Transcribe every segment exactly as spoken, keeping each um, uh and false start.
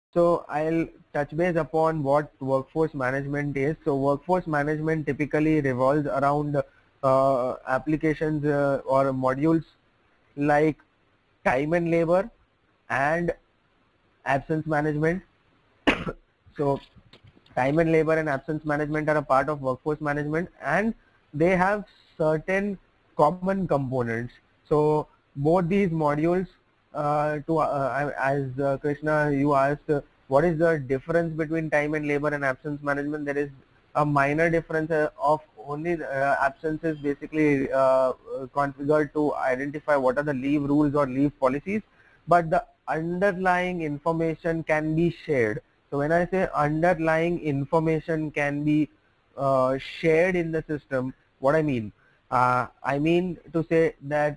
So I'll touch base upon what workforce management is. So workforce management typically revolves around uh, applications uh, or modules like time and labor and absence management. So time and labor and absence management are a part of workforce management, and they have certain common components. So both these modules, uh, to uh, as uh, Krishna, you asked, uh, what is the difference between time and labor and absence management? There is a minor difference uh, of only uh, absences basically uh, configured to identify what are the leave rules or leave policies, but the underlying information can be shared. So when I say underlying information can be uh, shared in the system, what I mean? Uh, I mean to say that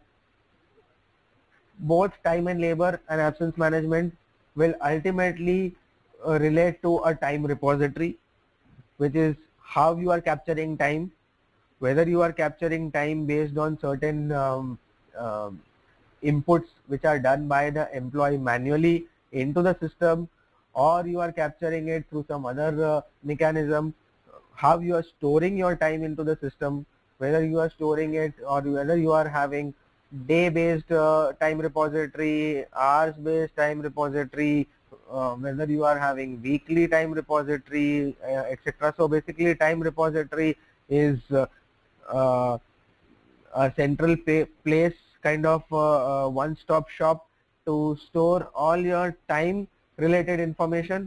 both time and labor and absence management will ultimately uh, relate to a time repository, which is how you are capturing time, whether you are capturing time based on certain um, um inputs which are done by the employee manually into the system, or you are capturing it through some other uh, mechanism, how you are storing your time into the system, whether you are storing it or whether you are having day based uh, time repository, hours based time repository, uh, whether you are having weekly time repository, uh, etc. So basically time repository is uh, uh, a central pay, place, kind of uh, uh, one-stop shop to store all your time related information.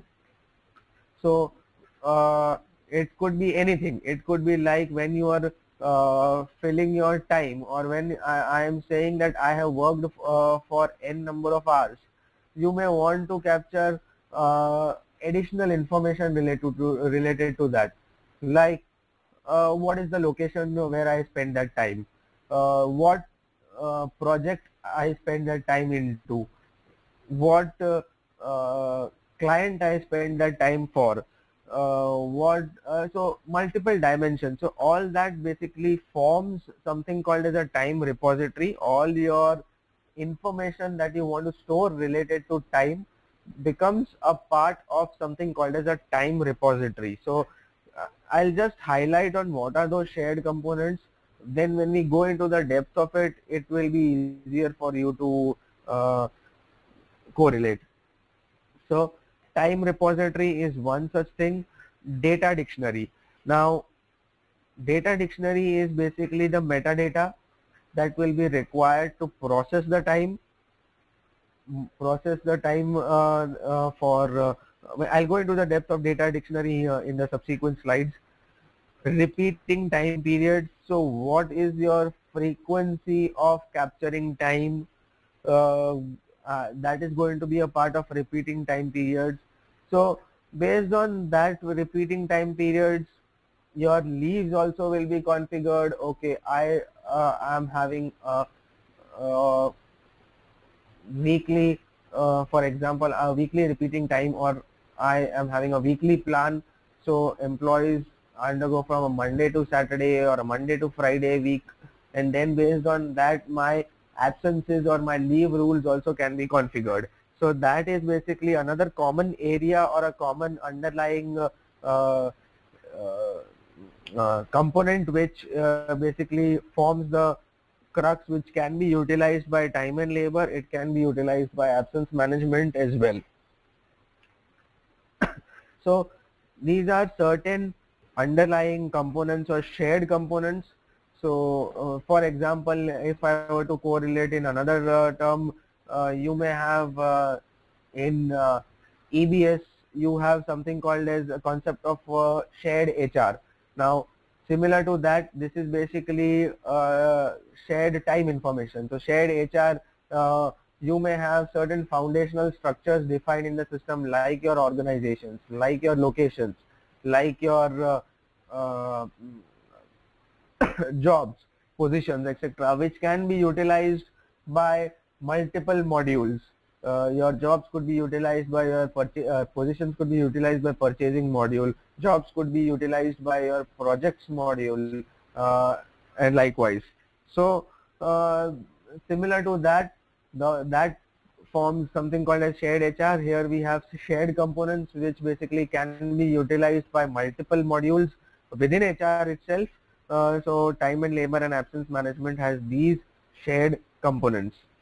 So uh, it could be anything. It could be like when you are uh, filling your time, or when I, I am saying that I have worked uh, for n number of hours, you may want to capture uh, additional information related to related to that, like uh, what is the location where I spend that time, uh, what uh, project I spend that time into, what uh, uh, client I spend that time for, uh, what uh, so multiple dimensions. So all that basically forms something called as a time repository. All your information that you want to store related to time becomes a part of something called as a time repository. So uh, I'll just highlight on what are those shared components. Then when we go into the depth of it, it will be easier for you to uh, correlate. So time repository is one such thing. Data dictionary. Now data dictionary is basically the metadata that will be required to process the time process the time uh, uh, for uh, I'll go into the depth of data dictionary uh, in the subsequent slides. Repeating time periods. So what is your frequency of capturing time? Uh, uh, that is going to be a part of repeating time periods. So based on that repeating time periods, your leaves also will be configured. Okay, I uh, am having a, a weekly, uh, for example, a weekly repeating time, or I am having a weekly plan. So employees undergo from a Monday to Saturday or a Monday to Friday week, and then based on that my absences or my leave rules also can be configured. So that is basically another common area or a common underlying uh, uh, uh, component which uh, basically forms the crux which can be utilized by time and labor. It can be utilized by absence management as well. So these are certain underlying components or shared components. So uh, for example, if I were to correlate in another uh, term, uh, you may have uh, in uh, E B S, you have something called as a concept of uh, shared H R. Now similar to that, this is basically uh, shared time information. So shared H R, uh, you may have certain foundational structures defined in the system, like your organizations, like your locations, like your uh, uh, jobs, positions, et cetera, which can be utilized by multiple modules. Uh, your jobs could be utilized by your uh, positions could be utilized by purchasing module, jobs could be utilized by your projects module, uh, and likewise. So uh, similar to that, the, that forms something called as shared H R. Here we have shared components which basically can be utilized by multiple modules within H R itself. Uh, so time and labor and absence management has these shared components.